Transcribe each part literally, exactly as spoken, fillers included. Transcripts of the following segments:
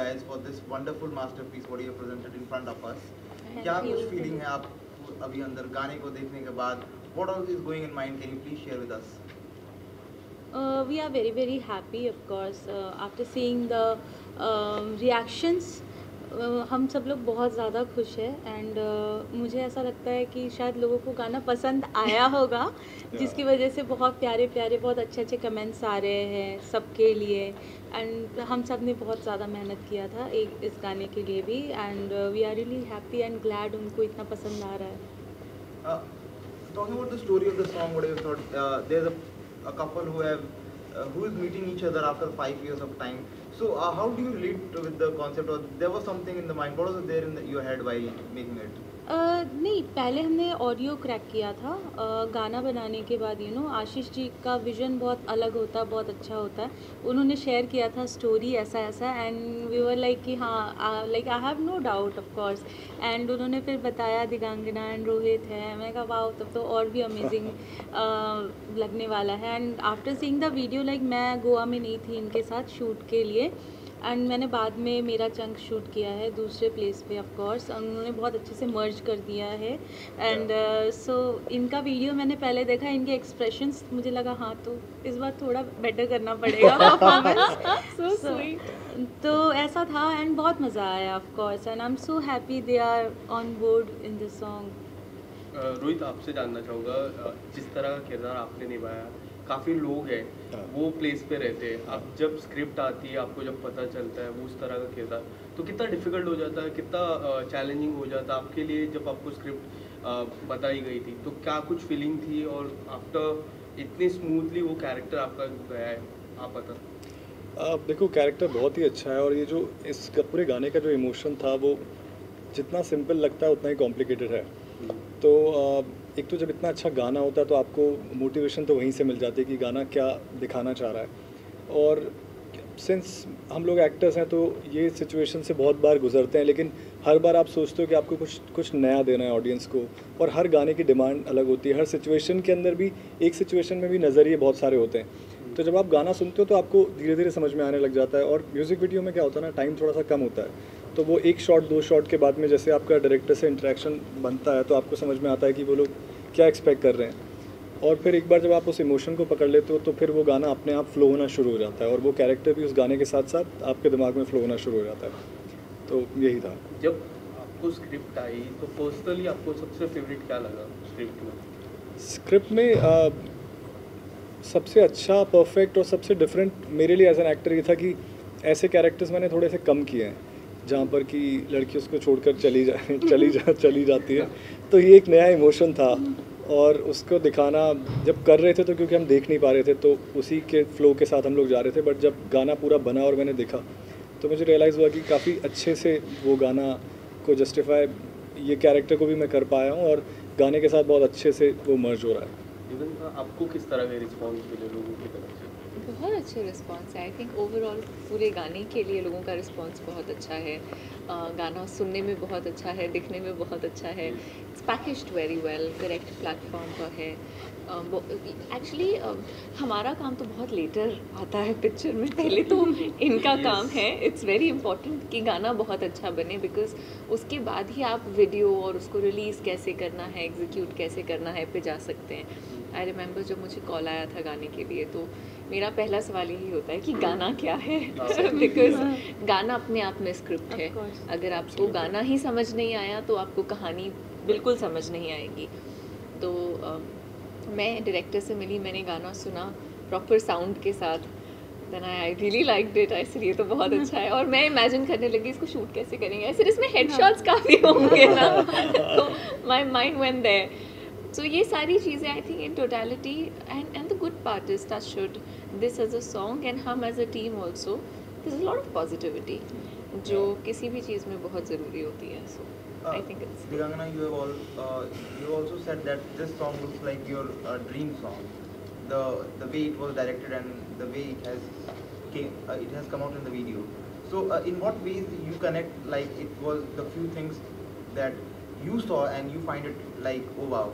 guys for this wonderful masterpiece what you have presented in front of us. Thank क्या you. कुछ feeling है आप अभी अंदर गाने को देखने के बाद? What all is going in mind? Can you please share with us? Uh, we are very very happy of course uh, after seeing the um, reactions. uh, हम सब लोग बहुत ज़्यादा खुश हैं एंड uh, मुझे ऐसा लगता है कि शायद लोगों को गाना पसंद आया होगा जिसकी वजह से बहुत प्यारे प्यारे बहुत अच्छे अच्छे कमेंट्स आ रहे हैं सबके लिए एंड हम सब ने बहुत ज़्यादा मेहनत किया था एक इस गाने के लिए भी and we are really happy and glad उनको इतना पसंद आ रहा है. Uh, talking about the story of the song, what have you thought? Uh, there's a, a couple who have uh, who is meeting each other after five years of time. So uh, how do you relate with the concept? Or there was something in the mind. What was there in the, your head while making it? Uh, नहीं, पहले हमने audio crack किया था. uh, गाना बनाने के बाद you know Ashish ji का विज़न बहुत अलग होता है, बहुत अच्छा होता है. उन्होंने शेयर किया था स्टोरी ऐसा ऐसा एंड वी वर लाइक कि हाँ like I have no doubt of course. And उन्होंने फिर बताया दिगांगना एंड रोहित है. मैं कहा वाओ तब तो और भी अमेजिंग uh, लगने वाला है. And after seeing the video like मैं गोवा में नहीं थी इनके साथ शूट के लिए एंड मैंने बाद में मेरा चंक शूट किया है दूसरे प्लेस पे ऑफ कोर्स. उन्होंने बहुत अच्छे से मर्ज कर दिया है एंड सो uh, so, इनका वीडियो मैंने पहले देखा. इनके एक्सप्रेशंस मुझे लगा हाँ तो इस बार थोड़ा बेटर करना पड़ेगा परफॉर्मेंस. so sweet. तो ऐसा था एंड बहुत मज़ा आया of course and I am so happy they are on board in this song. Rohit आपसे जानना चाहूँगा, जिस तरह का किरदार आपने निभाया, काफ़ी लोग हैं वो प्लेस पे रहते हैं. अब जब स्क्रिप्ट आती है आपको जब पता चलता है वो उस तरह का किरदार, तो कितना डिफिकल्ट हो जाता है, कितना चैलेंजिंग हो जाता है आपके लिए जब आपको स्क्रिप्ट बताई गई थी, तो क्या कुछ फीलिंग थी? और आफ्टर इतनी स्मूथली वो कैरेक्टर आपका गया है, आप बता. आप देखो कैरेक्टर बहुत ही अच्छा है और ये जो इस पूरे गाने का जो इमोशन था वो जितना सिंपल लगता है उतना ही कॉम्प्लिकेटेड है. तो एक तो जब इतना अच्छा गाना होता है तो आपको मोटिवेशन तो वहीं से मिल जाती है कि गाना क्या दिखाना चाह रहा है. और सिंस हम लोग एक्टर्स हैं तो ये सिचुएशन से बहुत बार गुजरते हैं, लेकिन हर बार आप सोचते हो कि आपको कुछ कुछ नया देना है ऑडियंस को. और हर गाने की डिमांड अलग होती है, हर सिचुएशन के अंदर भी एक सिचुएशन में भी नज़रिए बहुत सारे होते हैं. तो जब आप गाना सुनते हो तो आपको धीरे धीरे समझ में आने लग जाता है. और म्यूज़िक वीडियो में क्या होता है ना, टाइम थोड़ा सा कम होता है, तो वो एक शॉट दो शॉट के बाद में जैसे आपका डायरेक्टर से इंटरेक्शन बनता है तो आपको समझ में आता है कि वो लोग क्या एक्सपेक्ट कर रहे हैं. और फिर एक बार जब आप उस इमोशन को पकड़ लेते हो तो फिर वो गाना अपने आप फ्लो होना शुरू हो जाता है और वो कैरेक्टर भी उस गाने के साथ साथ आपके दिमाग में फ्लो होना शुरू हो जाता है. तो यही था. जब आपको स्क्रिप्ट आई तो पर्सनली आपको सबसे फेवरेट क्या लगा स्क्रिप्ट में? स्क्रिप्ट में आ, सबसे अच्छा परफेक्ट और सबसे डिफरेंट मेरे लिए एज एन एक्टर ये था कि ऐसे कैरेक्टर्स मैंने थोड़े से कम किए हैं जहाँ पर कि लड़की उसको छोड़कर चली जा चली जा चली जाती है. तो ये एक नया इमोशन था और उसको दिखाना जब कर रहे थे तो क्योंकि हम देख नहीं पा रहे थे तो उसी के फ्लो के साथ हम लोग जा रहे थे. बट जब गाना पूरा बना और मैंने देखा तो मुझे रियलाइज़ हुआ कि काफ़ी अच्छे से वो गाना को जस्टिफाई ये कैरेक्टर को भी मैं कर पाया हूँ और गाने के साथ बहुत अच्छे से वो मर्ज हो रहा है. इवन आपको किस तरह के रिस्पॉन्स मिले लोगों की तरफ से? बहुत अच्छे रिस्पॉन्स है. आई थिंक ओवरऑल पूरे गाने के लिए लोगों का रिस्पॉन्स बहुत अच्छा है. uh, गाना सुनने में बहुत अच्छा है, दिखने में बहुत अच्छा है. It's packaged very well, correct platform पर है. एक्चुअली uh, uh, हमारा काम तो बहुत लेटर आता है पिक्चर में, पहले तो इनका yes. काम है. इट्स वेरी इंपॉर्टेंट कि गाना बहुत अच्छा बने बिकॉज उसके बाद ही आप वीडियो और उसको रिलीज़ कैसे करना है, एग्जीक्यूट कैसे करना है पे जा सकते हैं. आई रिमेंबर जब मुझे कॉल आया था गाने के लिए तो मेरा पहला सवाल यही होता है कि गाना क्या है, बिकॉज गाना अपने आप में स्क्रिप्ट है. अगर आपको गाना ही समझ नहीं आया तो आपको कहानी बिल्कुल समझ नहीं आएगी. तो uh, मैं डायरेक्टर से मिली, मैंने गाना सुना प्रॉपर साउंड के साथ, then I really liked it. I sir ये तो बहुत अच्छा है. और मैं इमेजिन करने लगी इसको शूट कैसे करेंगे, ऐसे इसमें हेडशॉट्स काफ़ी होंगे ना. तो my mind went there. So ये सारी चीज़ें I think in totality and and the good part is that should this as a song and हम as a team also this is lot of positivity जो किसी भी चीज़ में बहुत ज़रूरी होती है. So I think it's Digangana, you have all uh, you also said that this song looks like your uh, dream song. The the way it was directed and the way it has came, uh, it has come out in the video. So uh, in what ways do you connect, like it was the few things that you saw and you find it like, oh wow?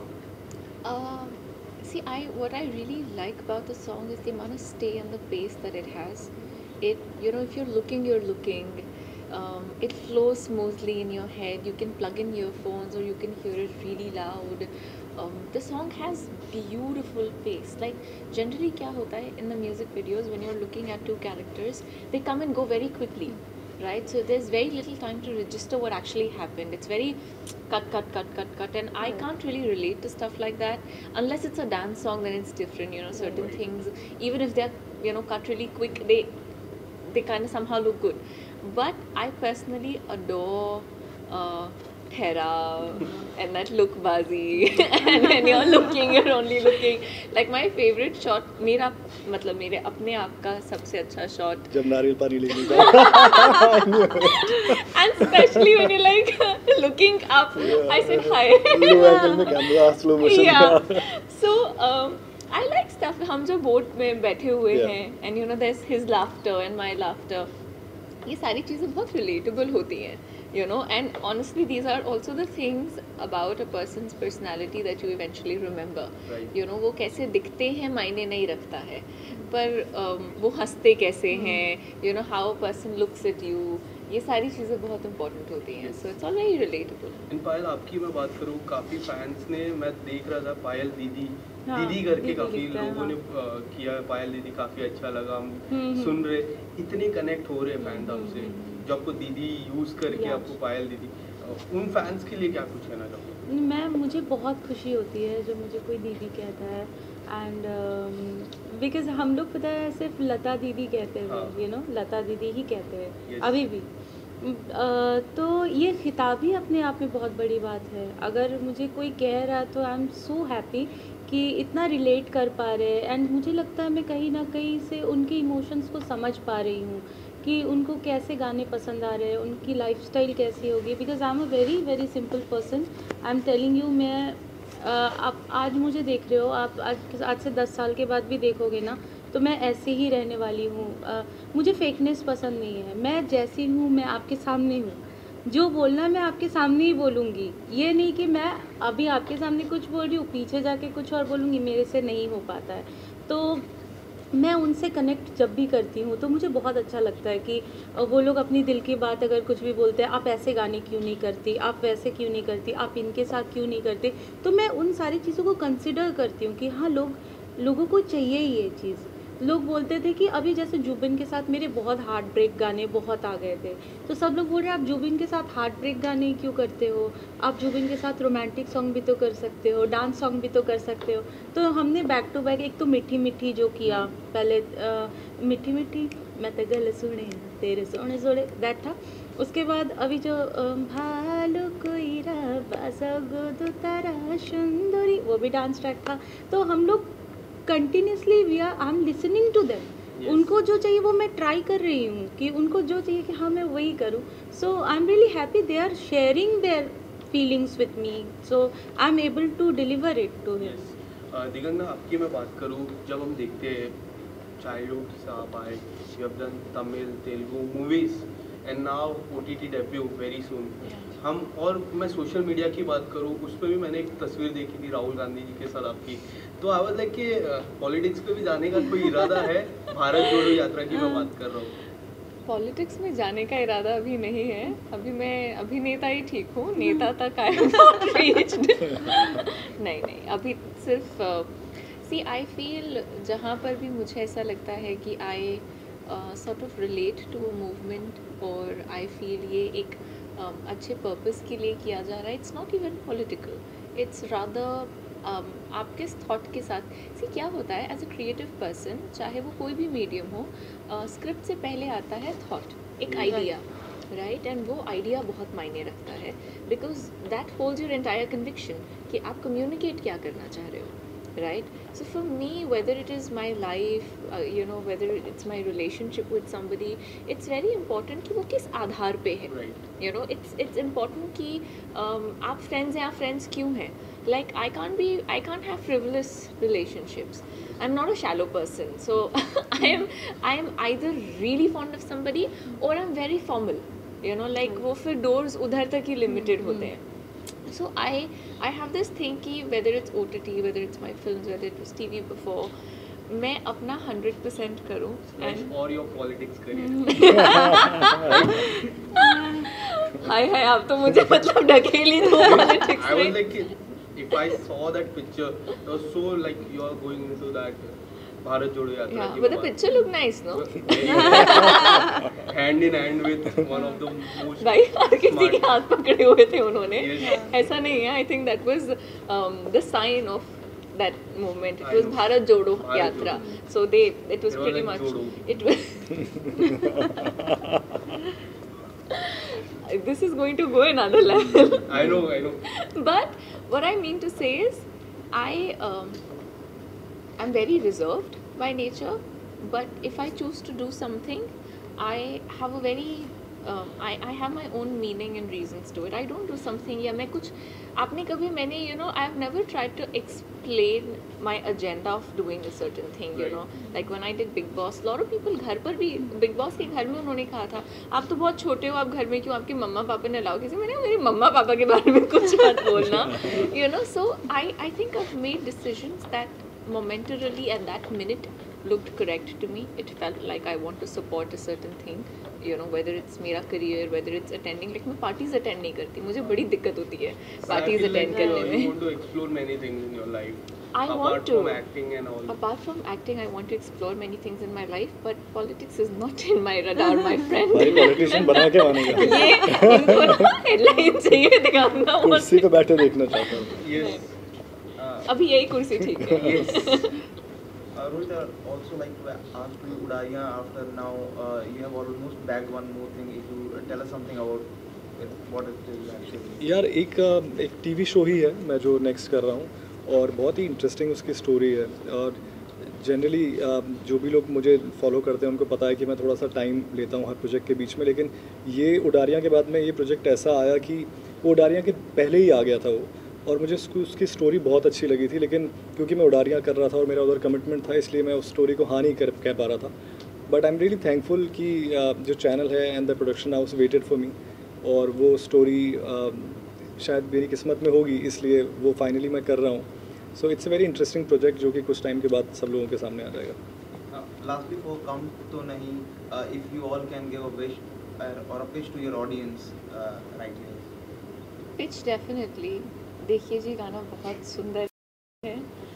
Um, see, I what I really like about the song is the amount of stay and the pace that it has. It, you know, if you're looking, you're looking. Um, it flows smoothly in your head. You can plug in earphones or you can hear it really loud. Um, the song has beautiful pace. Like generally क्या होता है in the music videos when you're looking at two characters, they come and go very quickly, right? So there's very little time to register what actually happened. It's very cut, cut, cut, cut, cut, and I can't really relate to stuff like that unless it's a dance song. Then it's different, you know. Certain things, even if they're you know cut really quick, they they kind of somehow look good. But I personally adore uh, Thera and that look bazi and when you're looking you're only looking like my favorite shot मेरा मतलब मेरे अपने आप का सबसे अच्छा shot जब नारियल पानी लेने का and especially when you're like looking up yeah. I said hi low angle में camera slow motion yeah so um, I like stuff हम जो boat में बैठे हुए yeah. हैं and you know there's his laughter and my laughter ये सारी चीज़ें बहुत relatable होती हैं you know and honestly these are also the things about a person's personality that you eventually remember right. you know वो कैसे दिखते हैं मायने नहीं रखता है पर um, वो हंसते कैसे हैं you know how a person looks at you ये सारी चीज़ें बहुत important होती हैं so it's all very relatable. इन पायल आपकी मैं बात करूँ काफ़ी फैंस ने मैं देख रहा था पायल दीदी हाँ, दीदी करके दीदी काफ़ी लिखता है, लोगों ने हाँ। अ, किया पायल दीदी काफ़ी अच्छा लगा हम हम्म, सुन रहे इतने कनेक्ट हो रहे फैंस हम्म, आपसे हम्म, जो आपको दीदी यूज़ करके Yeah. आपको पायल दीदी अ, उन फैंस के लिए क्या कुछ कहना चाहोगे? मैं मुझे बहुत खुशी होती है जब मुझे कोई दीदी कहता है एंड बिकॉज हम लोग पता है सिर्फ लता दीदी कहते हैं हाँ. यू नो लता दीदी ही कहते हैं Yes. अभी भी अ, तो ये खिताब ही अपने आप में बहुत बड़ी बात है अगर मुझे कोई कह रहा है तो आई एम सो हैप्पी कि इतना रिलेट कर पा रहे हैं एंड मुझे लगता है मैं कहीं ना कहीं से उनके इमोशंस को समझ पा रही हूँ कि उनको कैसे गाने पसंद आ रहे हैं उनकी लाइफस्टाइल कैसी होगी because I am a very very simple person I am telling you मैं अ, आप आज मुझे देख रहे हो आप आज आज से दस साल के बाद भी देखोगे ना तो मैं ऐसे ही रहने वाली हूँ अ, मुझे फेकनेस पसंद नहीं है मैं जैसी हूँ मैं आपके सामने हूँ जो बोलना है मैं आपके सामने ही बोलूँगी ये नहीं कि मैं अभी आपके सामने कुछ बोल रही हूँ पीछे जाके कुछ और बोलूँगी मेरे से नहीं हो पाता है तो मैं उनसे कनेक्ट जब भी करती हूँ तो मुझे बहुत अच्छा लगता है कि वो लोग अपनी दिल की बात अगर कुछ भी बोलते हैं आप ऐसे गाने क्यों नहीं करती आप वैसे क्यों नहीं करती आप इनके साथ क्यों नहीं करते तो मैं उन सारी चीज़ों को कंसिडर करती हूँ कि हाँ लोग लोगों को चाहिए ही ये चीज़ लोग बोलते थे कि अभी जैसे जुबिन के साथ मेरे बहुत हार्ट ब्रेक गाने बहुत आ गए थे तो सब लोग बोल रहे हैं आप जुबिन के साथ हार्ट ब्रेक गाने क्यों करते हो आप जुबिन के साथ रोमांटिक सॉन्ग भी तो कर सकते हो डांस सॉन्ग भी तो कर सकते हो तो हमने बैक टू बैक एक तो मिठी मिठी जो किया पहले आ, मिठी मिठी मैं तो गल सुने तेरे सोने सोने दैट था उसके बाद अभी जो भालू कोई तारा सुंदरी वो भी डांस ट्रैक था तो हम लोग continuously we are I am listening to them उनको जो चाहिए वो मैं ट्राई कर रही हूँ कि उनको जो चाहिए कि हाँ मैं वही करूँ so I am really happy they are sharing their feelings with me so I am able to deliver it to him. Digangana आपकी मैं बात करूँ जब हम देखते हैं चाइल्डहुड से आप आए you have done Tamil Telugu movies and now O T T debut very soon हम और मैं सोशल मीडिया की बात करूँ उस पर भी मैंने एक तस्वीर देखी थी राहुल गांधी जी के साथ आपकी तो आई वाज लाइक कि पॉलिटिक्स पे भी जाने का कोई इरादा है भारत जोड़ो यात्रा की मैं बात कर रहा हूँ पॉलिटिक्स में जाने का इरादा अभी नहीं है अभी मैं अभिनेता ही ठीक हूँ नेता तक आई एम नॉट रीच्ड नहीं नहीं अभी सिर्फ सी आई फील जहाँ पर भी मुझे ऐसा लगता है कि I sort of relate to a movement और आई फील ये एक um, अच्छे पर्पस के लिए किया जा रहा है it's not even political it's rather आपके थॉट के साथ सी क्या होता है एज अ क्रिएटिव पर्सन चाहे वो कोई भी मीडियम हो स्क्रिप्ट uh, से पहले आता है थॉट एक आइडिया राइट एंड वो आइडिया बहुत मायने रखता है because that holds your entire conviction कि आप कम्युनिकेट क्या करना चाह रहे हो right so for me whether it is my life uh, you know whether it's my relationship with somebody it's very important कि वो किस आधार पे है right. you know it's it's important कि um, आप friends हैं आप friends क्यों हैं like I can't be I can't have frivolous relationships I'm not a shallow person so I am I am either really fond of somebody or I'm very formal you know like वो फिर doors उधर तक ही limited होते हैं so I I have this thing कि whether it's O T T whether it's my films whether it was T V before मैं अपना hundred percent करूँ एंड और योर पॉलिटिक्स करियर। हाय हाय आप तो मुझे मतलब ढकेली दो पॉलिटिक्स I was में। like, if I saw that picture, it was so like you are going into that Bharat Jodo Yatra. Yeah, ki but the बात- picture look nice, no? hand in hand with one of the most भाई हर किसी smart- के हाथ पकड़े हुए थे उन्होंने। Yes. ऐसा नहीं है। I think that was um, the sign of that movement. It I was know. Bharat Jodo Bharat Yatra. Jodo. So they, it was They were pretty like much. Jodo. It was. This is going to go another level. I know, I know. But what I mean to say is, I um, I'm very reserved by nature. But if I choose to do something, I have a very um, I I have my own meaning and reasons to it. I don't do something या मैं कुछ आपने कभी मैंने you know I've never tried to explain my agenda of doing a certain thing, you know, like when I did Big Boss, lot of people घर पर भी Big Boss के घर में उन्होंने कहा था आप तो बहुत छोटे हो, आप घर में क्यों, आपके मम्मा पापा ने अलाउ किसी, मैंने कहा, मेरे मम्मा पापा के बारे में कुछ मत बोलना, you know. So I I think I've made decisions that momentarily at that minute looked correct to me. It felt like I want to support a certain thing, you know, whether it's मेरा career, whether it's attending, like मैं parties attend नहीं करती, मुझे बड़ी दिक्कत होती है parties I feel attend like, uh, करने you में. want to explore many things in your life. I apart want to. from acting and all. Apart from acting, I want to explore many things in my life, but politics is not in my radar, my friend. भाई politician बना के मानेगा। ये इनको ना headline चाहिए दिखाना कुर्सी पे बैठे देखना चाहता हूँ। Yes. Uh, अभी यही कुर्सी ठीक है. Yes. Uh, Rohit, I also like to ask you, Udariya, after now uh, you have almost bagged one more thing. If you uh, tell us something about it, what it is actually. यार एक अ, एक TV show ही है मैं जो next कर रहा हूँ और बहुत ही इंटरेस्टिंग उसकी स्टोरी है और जनरली जो भी लोग मुझे फॉलो करते हैं उनको पता है कि मैं थोड़ा सा टाइम लेता हूँ हर प्रोजेक्ट के बीच में, लेकिन ये उडारियाँ के बाद में ये प्रोजेक्ट ऐसा आया कि वो उडारियाँ के पहले ही आ गया था वो, और मुझे उसकी उसकी स्टोरी बहुत अच्छी लगी थी, लेकिन क्योंकि मैं उडारियाँ कर रहा था और मेरा उधर कमिटमेंट था इसलिए मैं उस स्टोरी को हाँ नहीं कर कह पा रहा था. But I am really thankful कि uh, जो चैनल है and the production house waited for me, और वो स्टोरी uh, शायद मेरी किस्मत में होगी इसलिए वो फाइनली मैं कर रहा हूँ. So it's a very interesting project जो कि कुछ टाइम के बाद सब लोगों के सामने आ जाएगा. Uh, last before come to nahi, uh, if you all can give a wish uh, or a pitch to your audience uh, right here. Pitch definitely. देखिए जी गाना बहुत सुंदर है,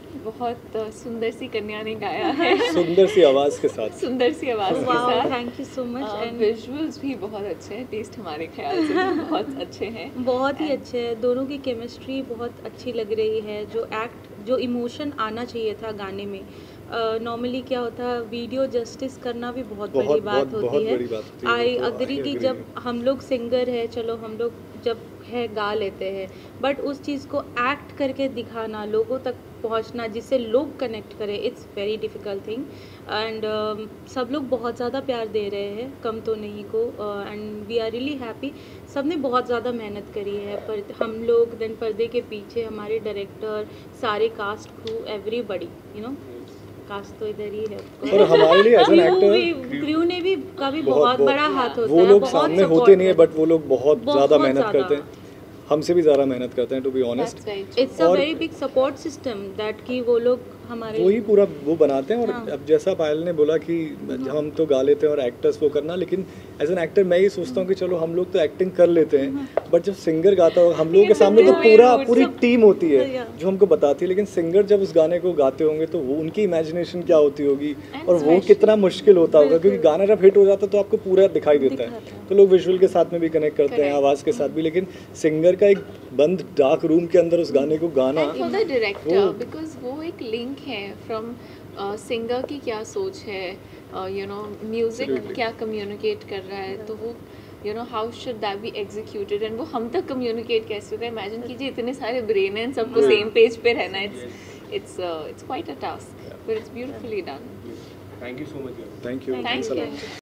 बहुत uh, सुंदर सी कन्या ने गाया है. सुंदर सी आवाज़ के साथ. सुंदर सी आवाज़ के वाओ, साथ. Thank you so much. And visuals भी बहुत अच्छे हैं, टेस्ट हमारे ख्याल से भी बहुत अच्छे हैं. बहुत ही And- अच्छे है, दोनों की केमिस्ट्री बहुत अच्छी लग रही है. जो एक्ट जो इमोशन आना चाहिए था गाने में, नॉर्मली uh, क्या होता है वीडियो जस्टिस करना भी बहुत, बहुत- बड़ी बात बहुत- होती बहुत है. बड़ी बात होती है, आई वो तो अग्री I कि agree जब में. हम लोग सिंगर है, चलो हम लोग जब है गा लेते हैं, बट उस चीज़ को एक्ट करके दिखाना, लोगों तक पहुंचना जिससे लोग कनेक्ट करें, it's very difficult thing. And सब लोग बहुत ज़्यादा प्यार दे रहे हैं, कम तो नहीं को, and we are really happy. सब ने बहुत ज़्यादा मेहनत करी है, पर हम लोग देन पर्दे के पीछे हमारे डायरेक्टर, सारे cast crew, everybody, you know, cast तो इधर ही है. और हमारे लिए एज एन एक्टर क्रू ने भी का भी बहुत- बहुत बहुत- बड़ा हाथ होता वो है. लोग बहुत सामने support होते नहीं है है. बट वो लोग बहुत बहुत ज़्यादा मेहनत ज़्यादा. करते हैं, हमसे भी ज़्यादा मेहनत करते हैं to be honest. That's very true. It's a और- very big support system that कि वो लोग हमारे वही पूरा वो बनाते हैं. और हाँ. अब जैसा पायल ने बोला कि हम तो गा लेते हैं और एक्टर्स वो करना, लेकिन एज एन एक्टर मैं ये सोचता हूँ कि चलो हम लोग तो एक्टिंग कर लेते हैं, बट जब सिंगर गाता हो हम लोगों के सामने तो वही पूरा रूट पूरी सब- टीम होती है Yeah. जो हमको बताती है, लेकिन सिंगर जब उस गाने को गाते होंगे तो वो उनकी इमेजिनेशन क्या होती होगी And और वो especially- कितना मुश्किल होता होगा, बिल्कुल. क्योंकि गाना जब हिट हो जाता है तो आपको पूरा दिखाई देता है. दिखाता है. तो लोग विजुअल के साथ में भी कनेक्ट करते हैं, Correct. आवाज़ के साथ भी, लेकिन सिंगर का एक बंद डार्क रूम के अंदर उस गाने को गाना. एंड फॉर द डायरेक्टर, वो- बिकॉज वो एक लिंक है फ्रॉम सिंगर की क्या सोच है, यू नो म्यूजिक Absolutely. क्या कम्युनिकेट कर रहा है, तो वो you know how should that be executed, and वो हम तक कम्युनिकेट कैसे होगा. इमेजिन कीजिए इतने सारे ब्रेन हैं, सबको सेम पेज पे रहना. It's it's it's quite a task, but it's beautifully done. Thank you so much. guys. Thank you. Thank you.